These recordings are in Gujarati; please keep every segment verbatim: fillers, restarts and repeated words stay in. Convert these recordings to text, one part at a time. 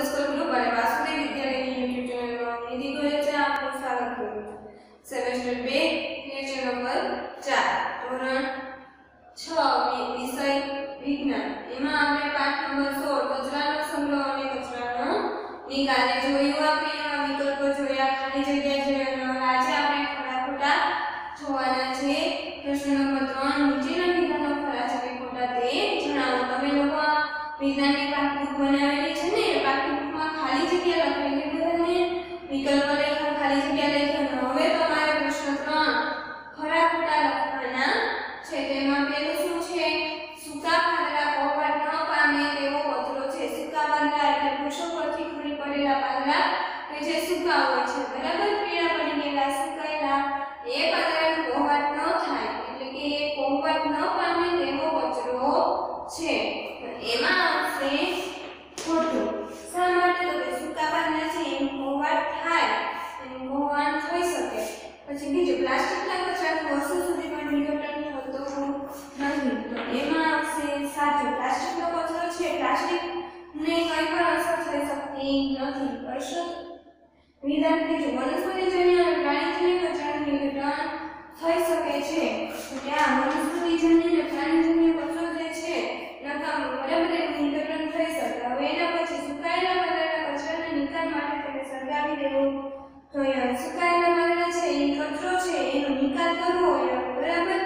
સ્કૂલ ગ્રુપ અને વાસુદેવ વિદ્યાલયની યુટ્યુબ ચેનલમાં હિન્દી ગોલેચા આપનું સ્વાગત કરું છું. સેમેસ્ટર બે લેક્ચર નંબર ચાર ધોરણ છ વિષય વિજ્ઞાન. એમાં આપણે પાઠ નંબર સોળ કચરાનો સંગ્રહ અને કચરાનો નિકાલ જોયું. આપણે એમાં વિકલ્પો જોયા, ખાલી જગ્યા જોયા. આજે આપણે ખરા ખોટા જોવાના છે. પ્રશ્ન નંબર ત્રણ નીચેના વિધાનો ખરા છે કે ખોટા તે જણાવો. તમે લોકો વિજ્ઞાનની પાઠબુક બનાવેલી છે ને, પાઠબુકમાં ખાલી જગ્યા લખેલી બધાને વિકલ્પ લખ્યા, ખાલી જગ્યા લખ્યા. હવે તમારે પ્રશ્ન ત્રણ ખરા ખોટા લખવાના છે. તેમાં પહેલું શું છે? સૂકા પાંદડા કોહવાટ ન પામે તેવો કચરો છે. સૂકા પાંદડા એટલે વૃક્ષો પરથી ખરી પડેલા પાંદડા કે જે સૂકા હોય છે, બરાબર, પીળા પડી ગયેલા, સુકાયેલા, એ પાંદડાનું કોહવાટ ન થાય એટલે કે એ કોહવાટ ન પામે તેવો કચરો છે. એમાં આવશે ખોટું. શા માટે? તો કે સૂકા પાંદડા છે એનું કોહવાટ થાય, એનું કોહવાટ થઈ શકે. પછી બીજું, પ્લાસ્ટિકના કચરાનું વર્ષો સુધી પણ વિઘટન થતું નથી. તો એમાં આવશે સાચું. પ્લાસ્ટિકનો કચરો છે, પ્લાસ્ટિકને કંઈ પણ અસર થઈ શકતી નથી. અસર વિધાન ત્રીજું, વનસ્પતિજન્ય અને પ્રાણીજન્ય કચરાનું વિઘટન થઈ શકે છે. તો ત્યાં વનસ્પતિજન્ય અને પ્રાણીજન્ય કચરો જે છે નકામ, બરાબર, એનું વિઘટન થઈ શકે. હવે એના પછી સુકાયેલા પાંદડાના કચરાના નિકાલ માટે તેને સળગાવી દેવું જોઈએ. સુકાયેલા પાંદડા છે એ કચરો છે, એનો નિકાલ કરવો હોય, બરાબર,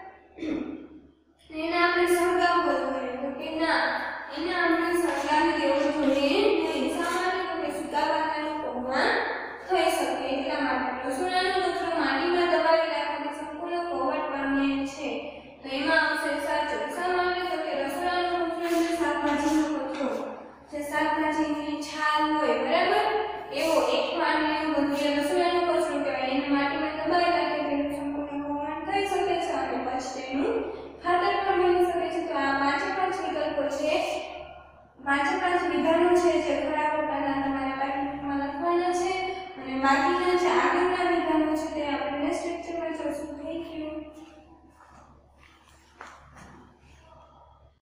એને આપણે સળગાવવું જોઈએ. તો કે ના, એને આપણે સળગાવી દેવું જોઈએ નહીં. શા માટે? તો કે સૂકા પાંદડાનું કોહવાટ થઈ શકે એટલા માટે. રસોડાનો કચરો માટીમાં દબાવી રાખવાથી સંપૂર્ણ કોહવાટ પામે છે. તો એમાં આવશે સાચું. શા માટે? તો કે રસોડાનો કચરો એટલે શાકભાજીનો કચરો, જે શાકભાજીની છાલ હોય, બરાબર, એવો એક પાણી એવું બધું રસોડાનો કચરો કહેવાય. એને માટીમાં દબાવી રાખે તેનું સંપૂર્ણ કોહવાટ થઈ શકે છે અને પછી તેનું ખાતર પણ બની શકે છે. તો આ પાંચે પાંચ વિકલ્પો છે, પાંચે પાંચ